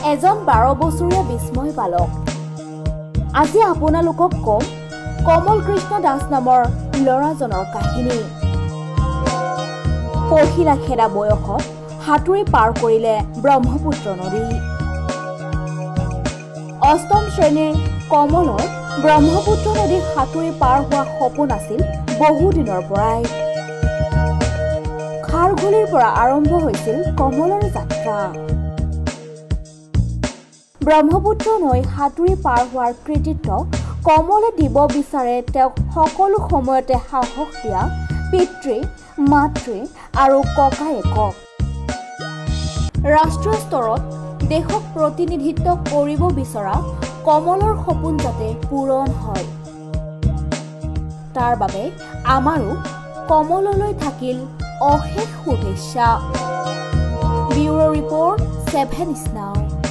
এজন 12 বছৰীয়া বিস্ময় বালক। আজি আপোনালোকক কম কমল কৃষ্ণ দাস নামৰ ল'ৰাজনৰ কাহিনী। পহিলা খেদা বয়সত সাঁতুৰি পাৰ কৰিলে ব্ৰহ্মপুত্ৰ নদী। অষ্টম শ্ৰেণীৰ কমলৰ ব্ৰহ্মপুত্ৰ নদী সাঁতুৰি পাৰ হোৱা সপোন আছিল বহু দিনৰ পৰাই। খাৰঘুলিৰ পৰা আৰম্ভ হৈছিল কমলৰ যাত্ৰা। ব্ৰহ্মপুত্ৰ নৈ সাঁতুৰি পাৰ হোৱাৰ কৃতিত্ব কমলে দিব বিচাৰে তেওঁক সকলো সময়তে সাহস দিয়া পিতৃ, মাতৃ আৰু ককায়েকক। ৰাষ্ট্ৰীয় স্তৰত দেশক প্ৰতিনিধিত্ব কৰিব বিচৰা কমলৰ সপোন যাতে পূৰণ হয়, তাৰ বাবে আমাৰো কমললৈ থাকিল অশেষ শুভেচ্ছা। Bureau report 7 News Now।